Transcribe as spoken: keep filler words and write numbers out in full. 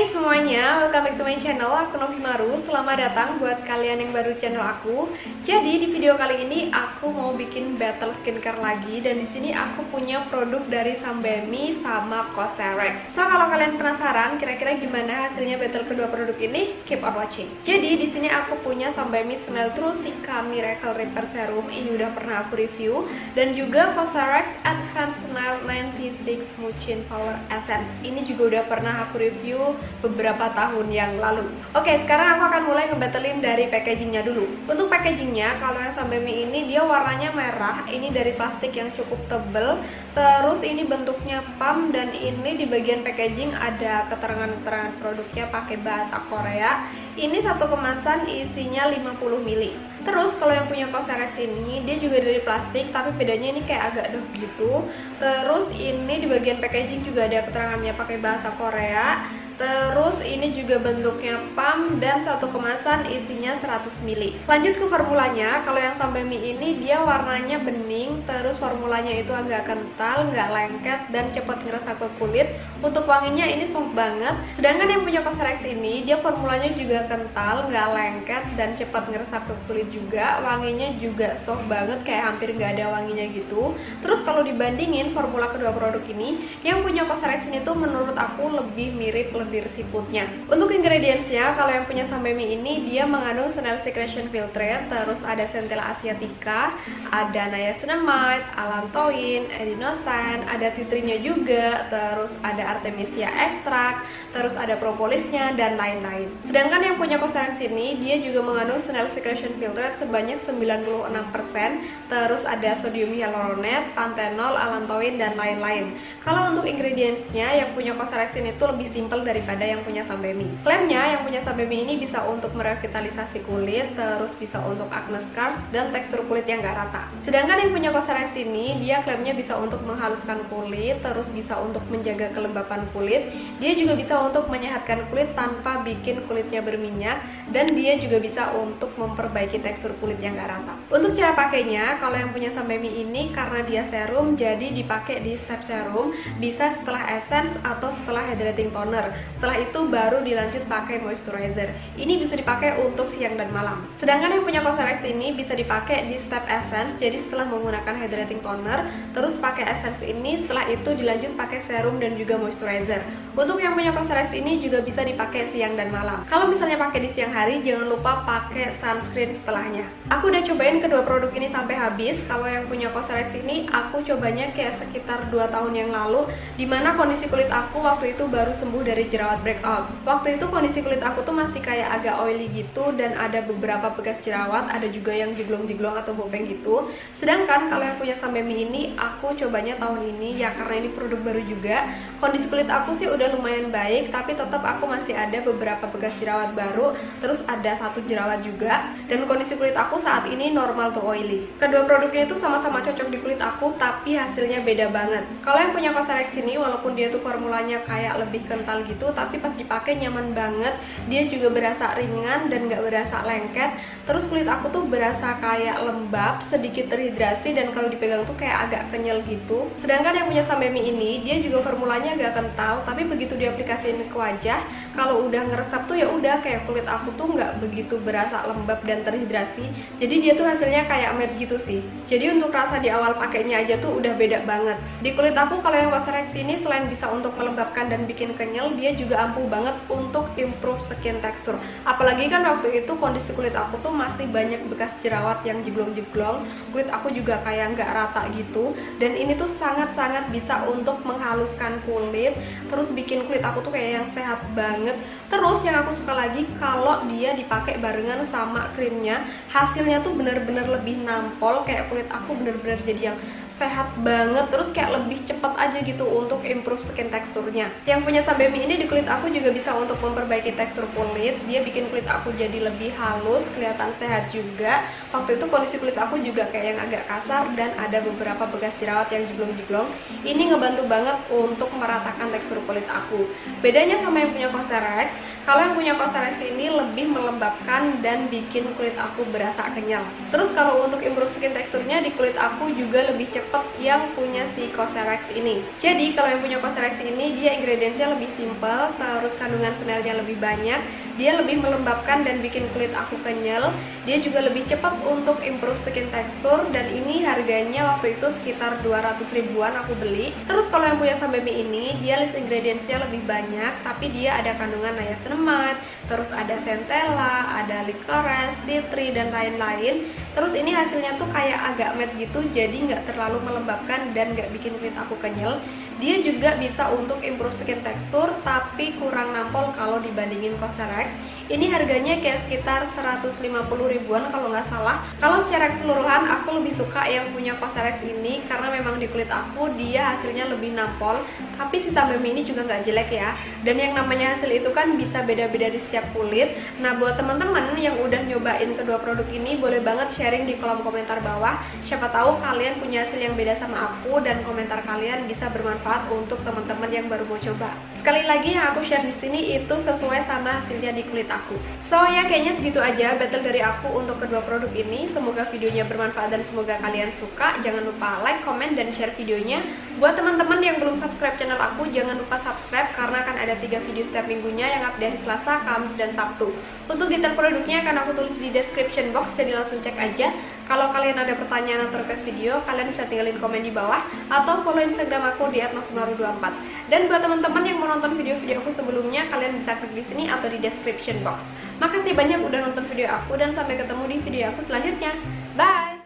Hai semuanya, welcome back to my channel. Aku Novimaru. Selamat datang buat kalian yang baru channel aku. Jadi di video kali ini aku mau bikin battle skincare lagi, dan di sini aku punya produk dari Sambemi sama Cosrx. So kalau kalian penasaran kira-kira gimana hasilnya battle kedua produk ini, keep on watching. Jadi di sini aku punya Sambemi Smile True Cica Miracle Repair Serum. Ini udah pernah aku review, dan juga Cosrx Advanced Smile ninety-six Smoothing Power Essence. Ini juga udah pernah aku review beberapa tahun yang lalu. Oke, sekarang aku akan mulai ngebattlein dari packagingnya dulu. Untuk packagingnya, kalau yang Sambemi ini dia warnanya merah. Ini dari plastik yang cukup tebel. Terus ini bentuknya pump, dan ini di bagian packaging ada keterangan-keterangan produknya pakai bahasa Korea. Ini satu kemasan isinya lima puluh mililiter. Terus kalau yang punya Cosrx ini dia juga dari plastik, tapi bedanya ini kayak agak doff gitu. Terus ini di bagian packaging juga ada keterangannya pakai bahasa Korea. Terus ini juga bentuknya pump, dan satu kemasan isinya seratus mililiter. Lanjut ke formulanya. Kalau yang Sambemi ini dia warnanya bening, terus formulanya itu agak kental, nggak lengket, dan cepat ngeresap ke kulit. Untuk wanginya ini soft banget. Sedangkan yang punya Cosrx ini dia formulanya juga kental, nggak lengket, dan cepat ngeresap ke kulit juga. Wanginya juga soft banget, kayak hampir nggak ada wanginya gitu. Terus kalau dibandingin formula kedua produk ini, yang punya Cosrx ini tuh menurut aku lebih mirip lendir siputnya. Untuk ingredientsnya, kalau yang punya Sambemi ini dia mengandung Senel Secretion Filtrate, terus ada Centella Asiatica, ada Niacinamide, Allantoin, Adenosine, ada titrinya juga, terus ada Artemisia Extract, terus ada propolisnya, dan lain-lain. Sedangkan yang punya Cosrx ini dia juga mengandung Senel Secretion Filtrate sebanyak sembilan puluh enam persen, terus ada sodium hyaluronate, panthenol, allantoin, dan lain-lain. Kalau untuk ingredientsnya, yang punya Cosrx ini tuh lebih simpel dari daripada yang punya Sambemi. Klaimnya yang punya Sambemi ini bisa untuk merevitalisasi kulit, terus bisa untuk acne scars, dan tekstur kulit yang gak rata. Sedangkan yang punya Cosrx ini dia klaimnya bisa untuk menghaluskan kulit, terus bisa untuk menjaga kelembapan kulit. Dia juga bisa untuk menyehatkan kulit tanpa bikin kulitnya berminyak, dan dia juga bisa untuk memperbaiki tekstur kulit yang gak rata. Untuk cara pakainya, kalau yang punya Sambemi ini karena dia serum, jadi dipakai di step serum, bisa setelah essence atau setelah hydrating toner. Setelah itu baru dilanjut pakai moisturizer. Ini bisa dipakai untuk siang dan malam. Sedangkan yang punya Cosrx ini bisa dipakai di step essence, jadi setelah menggunakan hydrating toner, terus pakai essence ini, setelah itu dilanjut pakai serum dan juga moisturizer. Untuk yang punya Cosrx ini juga bisa dipakai siang dan malam. Kalau misalnya pakai di siang hari, jangan lupa pakai sunscreen setelahnya. Aku udah cobain kedua produk ini sampai habis. Kalau yang punya Cosrx ini aku cobanya kayak sekitar dua tahun yang lalu, dimana kondisi kulit aku waktu itu baru sembuh dari jerawat breakout. Waktu itu kondisi kulit aku tuh masih kayak agak oily gitu, dan ada beberapa bekas jerawat, ada juga yang jeglong-jeglong atau bopeng gitu. Sedangkan kalau yang punya Sambemi ini aku cobanya tahun ini, ya karena ini produk baru juga. Kondisi kulit aku sih udah lumayan baik, tapi tetap aku masih ada beberapa bekas jerawat baru, terus ada satu jerawat juga, dan kondisi kulit aku saat ini normal to oily. Kedua produk ini tuh sama-sama cocok di kulit aku, tapi hasilnya beda banget. Kalau yang punya Cosrx ini walaupun dia tuh formulanya kayak lebih kental gitu, tapi pas dipakai nyaman banget. Dia juga berasa ringan dan gak berasa lengket. Terus kulit aku tuh berasa kayak lembab, sedikit terhidrasi, dan kalau dipegang tuh kayak agak kenyal gitu. Sedangkan yang punya Sambemi ini dia juga formulanya agak kental, tapi begitu diaplikasiin ke wajah, kalau udah ngeresap tuh ya udah kayak kulit aku tuh nggak begitu berasa lembab dan terhidrasi. Jadi dia tuh hasilnya kayak matte gitu sih. Jadi untuk rasa di awal pakainya aja tuh udah beda banget. Di kulit aku kalau yang Cosrx ini selain bisa untuk melembabkan dan bikin kenyal, dia juga ampuh banget untuk improve skin texture. Apalagi kan waktu itu kondisi kulit aku tuh masih banyak bekas jerawat yang jeglong-jeglong. Kulit aku juga kayak nggak rata gitu, dan ini tuh sangat-sangat bisa untuk menghaluskan kulit, terus bikin kulit aku tuh kayak yang sehat banget. Terus yang aku suka lagi kalau dia dipakai barengan sama krimnya, hasilnya tuh bener-bener lebih nampol, kayak kulit aku bener-bener jadi yang sehat banget, terus kayak lebih cepet aja gitu untuk improve skin teksturnya. Yang punya Sambemi ini di kulit aku juga bisa untuk memperbaiki tekstur kulit. Dia bikin kulit aku jadi lebih halus, kelihatan sehat juga. Waktu itu kondisi kulit aku juga kayak yang agak kasar, dan ada beberapa bekas jerawat yang jeglong-jeglong. Ini ngebantu banget untuk meratakan tekstur kulit aku. Bedanya sama yang punya Cosrx, Kalau yang punya Cosrx ini lebih melembabkan dan bikin kulit aku berasa kenyal. Terus kalau untuk improve skin teksturnya di kulit aku juga lebih cepet yang punya si Cosrx ini. Jadi kalau yang punya Cosrx ini dia ingredientsnya lebih simple, terus kandungan senilnya lebih banyak, dia lebih melembabkan dan bikin kulit aku kenyal. Dia juga lebih cepat untuk improve skin tekstur, dan ini harganya waktu itu sekitar dua ratus ribuan aku beli. Terus kalau yang punya Sanbemi ini dia list ingredientsnya lebih banyak, tapi dia ada kandungan niacinamide, terus ada centella, ada licorice, tea tree, dan lain-lain. Terus ini hasilnya tuh kayak agak matte gitu, jadi nggak terlalu melembabkan dan nggak bikin kulit aku kenyal. Dia juga bisa untuk improve skin tekstur, tapi kurang nampol kalau dibandingin Cosrx. Ini harganya kayak sekitar seratus lima puluh ribuan kalau nggak salah. Kalau secara keseluruhan aku lebih suka yang punya Cosrx ini karena memang di kulit aku dia hasilnya lebih nampol. Tapi si Sanbemi ini juga nggak jelek ya. Dan yang namanya hasil itu kan bisa beda-beda di setiap kulit. Nah, buat teman-teman yang udah nyobain kedua produk ini, boleh banget sharing di kolom komentar bawah. Siapa tahu kalian punya hasil yang beda sama aku dan komentar kalian bisa bermanfaat untuk teman-teman yang baru mau coba. Sekali lagi yang aku share di sini itu sesuai sama hasilnya di kulit aku. So ya, kayaknya segitu aja battle dari aku untuk kedua produk ini. Semoga videonya bermanfaat dan semoga kalian suka. Jangan lupa like, comment, dan share videonya. Buat teman-teman yang belum subscribe channel aku, jangan lupa subscribe karena akan ada tiga video setiap minggunya yang update hari Selasa, Kamis, dan Sabtu. Untuk detail produknya akan aku tulis di description box, jadi langsung cek aja. Kalau kalian ada pertanyaan atau request video, kalian bisa tinggalin komen di bawah atau follow Instagram aku di at novimaru dua puluh empat. Dan buat teman-teman yang mau nonton video-video aku sebelumnya, kalian bisa klik di sini atau di description box. Makasih banyak udah nonton video aku dan sampai ketemu di video aku selanjutnya. Bye!